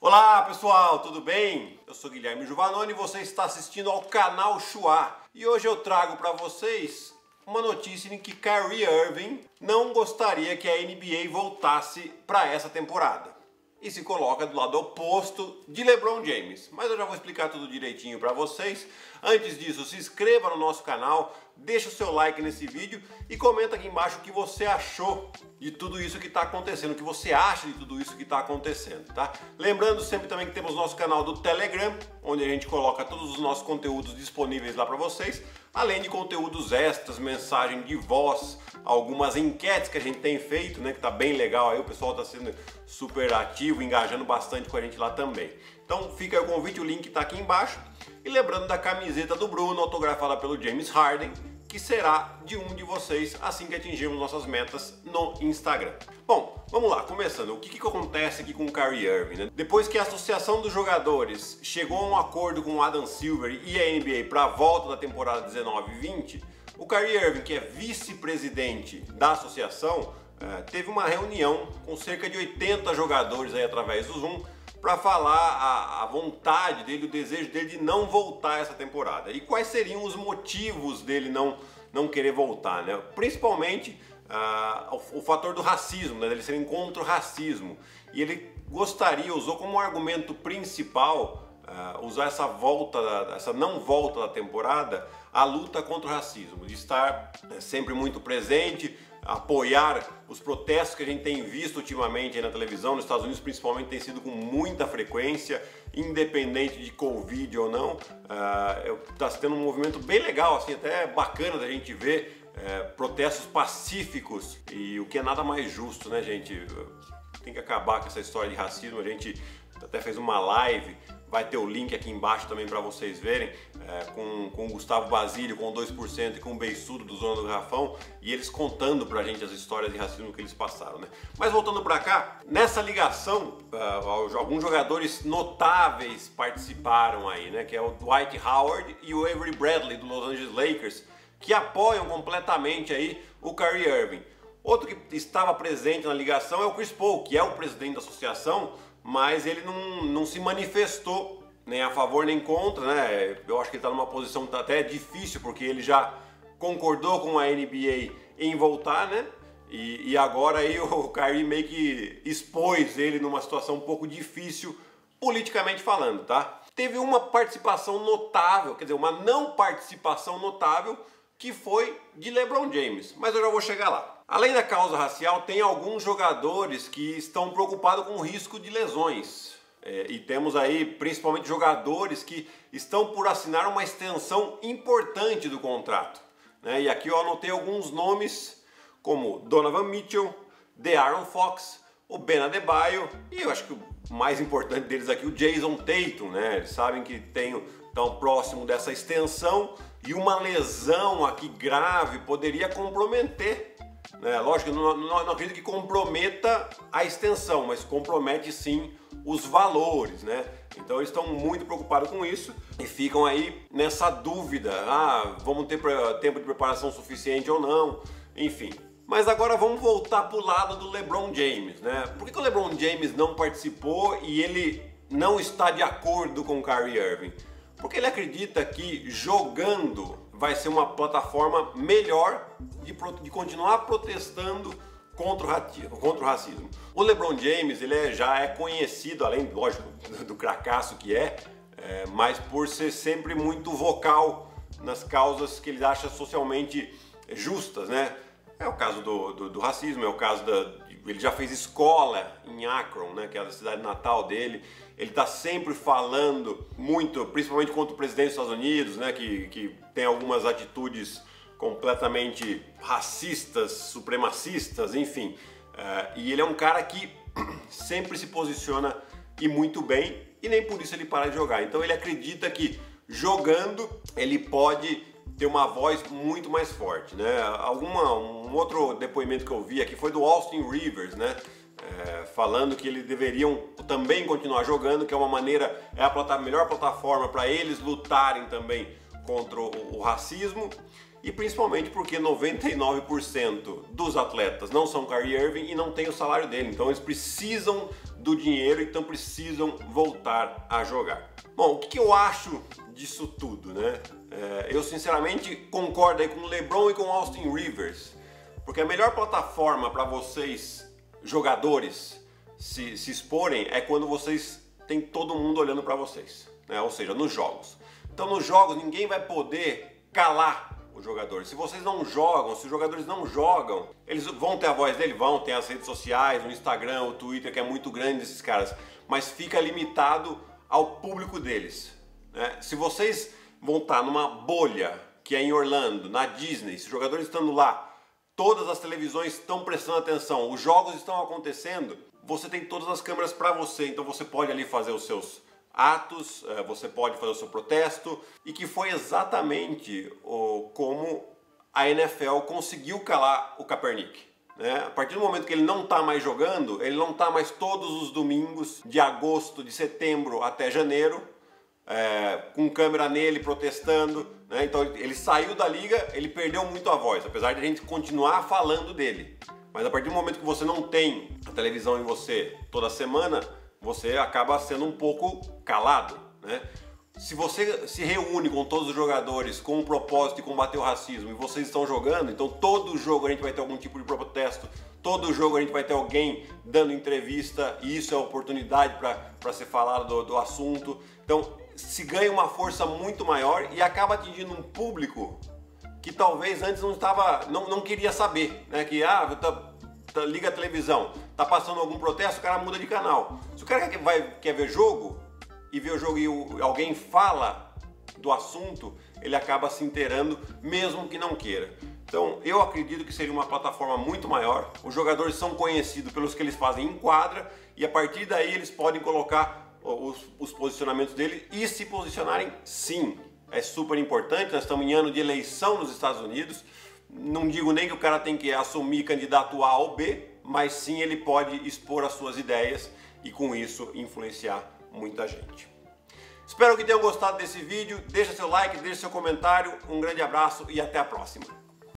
Olá pessoal, tudo bem? Eu sou Guilherme Giovannone e você está assistindo ao canal Chua. E hoje eu trago para vocês uma notícia em que Kyrie Irving não gostaria que a NBA voltasse para essa temporada. E se coloca do lado oposto de LeBron James. Mas eu já vou explicar tudo direitinho para vocês. Antes disso, se inscreva no nosso canal, deixa o seu like nesse vídeo e comenta aqui embaixo o que você achou de tudo isso que está acontecendo, o que você acha de tudo isso que está acontecendo, tá? Lembrando sempre também que temos nosso canal do Telegram, onde a gente coloca todos os nossos conteúdos disponíveis lá para vocês, além de conteúdos extras, mensagem de voz, algumas enquetes que a gente tem feito, né, que tá bem legal aí, o pessoal tá sendo super ativo, engajando bastante com a gente lá também. Então fica aí o convite, o link tá aqui embaixo. E lembrando da camiseta do Bruno, autografada pelo James Harden, que será de um de vocês assim que atingirmos nossas metas no Instagram. Bom, vamos lá, começando. O que acontece aqui com o Kyrie Irving, né? Depois que a Associação dos Jogadores chegou a um acordo com o Adam Silver e a NBA para a volta da temporada 19-20, o Kyrie Irving, que é vice-presidente da associação, teve uma reunião com cerca de 80 jogadores aí através do Zoom para falar a vontade dele, o desejo dele de não voltar essa temporada. E quais seriam os motivos dele não querer voltar, né? Principalmente o fator do racismo, né? Dele ser contra o racismo. E ele gostaria, usou como argumento principal, usar essa não volta da temporada, a luta contra o racismo, de estar sempre muito presente, apoiar os protestos que a gente tem visto ultimamente aí na televisão, nos Estados Unidos principalmente, tem sido com muita frequência, independente de Covid ou não. Está tendo um movimento bem legal, assim, até bacana da gente ver protestos pacíficos, e o que é nada mais justo, né, gente? Tem que acabar com essa história de racismo. A gente até fez uma live, vai ter o link aqui embaixo também para vocês verem, com o Gustavo Basílio, com o 2% e com o Beiçudo do Zona do Garrafão, e eles contando pra gente as histórias de racismo que eles passaram, né? Mas voltando pra cá, nessa ligação, alguns jogadores notáveis participaram aí, né? Que é o Dwight Howard e o Avery Bradley do Los Angeles Lakers, que apoiam completamente aí o Kyrie Irving. Outro que estava presente na ligação é o Chris Paul, que é o presidente da associação, mas ele não se manifestou nem a favor nem contra, né? Eu acho que ele está numa posição que tá até difícil, porque ele já concordou com a NBA em voltar, né? E agora aí o Kyrie meio que expôs ele numa situação um pouco difícil, politicamente falando, tá? Teve uma participação notável, quer dizer, uma não participação notável, que foi de LeBron James, mas eu já vou chegar lá. Além da causa racial, tem alguns jogadores que estão preocupados com o risco de lesões. E temos aí principalmente jogadores que estão por assinar uma extensão importante do contrato, né? E aqui eu anotei alguns nomes como Donovan Mitchell, De'Aaron Fox, o Ben Adebayo e eu acho que o mais importante deles aqui, o Jason Tatum, né? Eles sabem que estão próximo dessa extensão e uma lesão aqui grave poderia comprometer, né? Lógico, não acredito que comprometa a extensão, mas compromete sim os valores, né? Então eles estão muito preocupados com isso e ficam aí nessa dúvida, vamos ter tempo de preparação suficiente ou não, enfim. Mas agora vamos voltar para o lado do LeBron James, né? Por que o LeBron James não participou e ele não está de acordo com o Kyrie Irving? Porque ele acredita que jogando vai ser uma plataforma melhor de continuar protestando contra o racismo. O LeBron James ele já é conhecido, além, lógico, do cracaço que mas por ser sempre muito vocal nas causas que ele acha socialmente justas, né? É o caso do racismo, é o caso ele já fez escola em Akron, né, que é a cidade natal dele. Ele está sempre falando muito, principalmente contra o presidente dos Estados Unidos, né, que tem algumas atitudes completamente racistas, supremacistas, enfim. E ele é um cara que sempre se posiciona e muito bem, e nem por isso ele para de jogar. Então ele acredita que jogando ele pode ter uma voz muito mais forte, né? Um outro depoimento que eu vi aqui foi do Austin Rivers, né? Falando que eles deveriam também continuar jogando, que é uma maneira, a melhor plataforma para eles lutarem também contra o racismo, e principalmente porque 99% dos atletas não são Kyrie Irving e não tem o salário dele, então eles precisam do dinheiro, então precisam voltar a jogar. Bom, o que eu acho disso tudo, né? Eu sinceramente concordo aí com o LeBron e com o Austin Rivers, porque a melhor plataforma para vocês, jogadores, se exporem é quando vocês têm todo mundo olhando para vocês, né? Ou seja, nos jogos. Então nos jogos ninguém vai poder calar os jogadores. Se vocês não jogam, se os jogadores não jogam, eles vão ter a voz dele, vão ter as redes sociais, o Instagram, o Twitter, que é muito grande desses caras, mas fica limitado ao público deles, né? Se vocês vão estar numa bolha, que é em Orlando, na Disney, se os jogadores estando lá, todas as televisões estão prestando atenção, os jogos estão acontecendo, você tem todas as câmeras para você, então você pode ali fazer os seus atos, você pode fazer o seu protesto, e que foi exatamente como a NFL conseguiu calar o Kaepernick, né? A partir do momento que ele não está mais jogando, ele não está mais todos os domingos de agosto, de setembro até janeiro, com câmera nele protestando, né? Então ele saiu da liga, ele perdeu muito a voz, apesar de a gente continuar falando dele. Mas a partir do momento que você não tem a televisão em você toda semana, você acaba sendo um pouco calado, né? Se você se reúne com todos os jogadores com o propósito de combater o racismo e vocês estão jogando, então todo jogo a gente vai ter algum tipo de protesto, todo jogo a gente vai ter alguém dando entrevista, e isso é oportunidade para ser falado do assunto. Então se ganha uma força muito maior e acaba atingindo um público que talvez antes não queria saber, né? Que liga a televisão, tá passando algum protesto, o cara muda de canal. Se o cara quer ver jogo e ver o jogo e alguém fala do assunto, ele acaba se inteirando mesmo que não queira. Então eu acredito que seria uma plataforma muito maior. Os jogadores são conhecidos pelos que eles fazem em quadra e a partir daí eles podem colocar os posicionamentos dele e se posicionarem sim. É super importante, nós estamos em ano de eleição nos Estados Unidos. Não digo nem que o cara tem que assumir candidato A ou B, mas sim ele pode expor as suas ideias e com isso influenciar muita gente. Espero que tenham gostado desse vídeo, deixa seu like, deixa seu comentário, um grande abraço e até a próxima.